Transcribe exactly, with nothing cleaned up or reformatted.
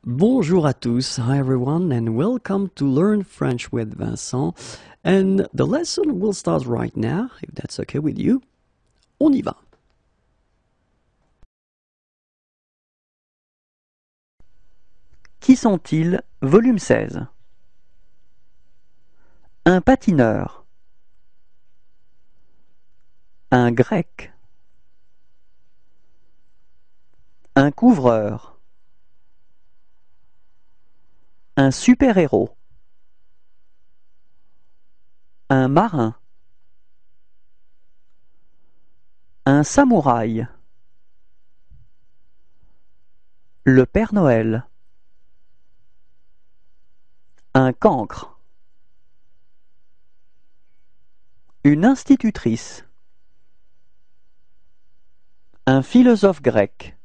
Bonjour à tous, hi everyone, and welcome to Learn French with Vincent. And the lesson will start right now, if that's okay with you. On y va. Qui sont-ils? Volume seize. Un patineur. Un grec. Un couvreur. Un super-héros. Un marin. Un samouraï. Le Père Noël. Un cancre. Une institutrice. Un philosophe grec.